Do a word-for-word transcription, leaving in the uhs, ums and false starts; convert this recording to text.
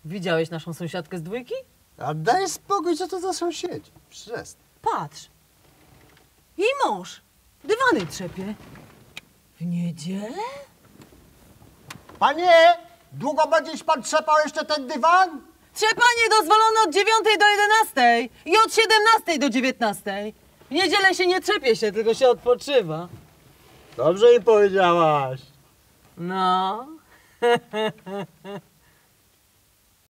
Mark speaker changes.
Speaker 1: Widziałeś naszą sąsiadkę z dwójki?
Speaker 2: A daj spokój, co to za sąsiedzi? Przestań.
Speaker 1: Patrz. Jej mąż dywany trzepie. W niedzielę?
Speaker 2: Panie, długo będziesz pan trzepał jeszcze ten dywan?
Speaker 1: Trzepanie dozwolone od dziewiątej do jedenastej i od siedemnastej do dziewiętnastej. W niedzielę się nie trzepie się, tylko się odpoczywa.
Speaker 2: Dobrze im powiedziałaś.
Speaker 1: No.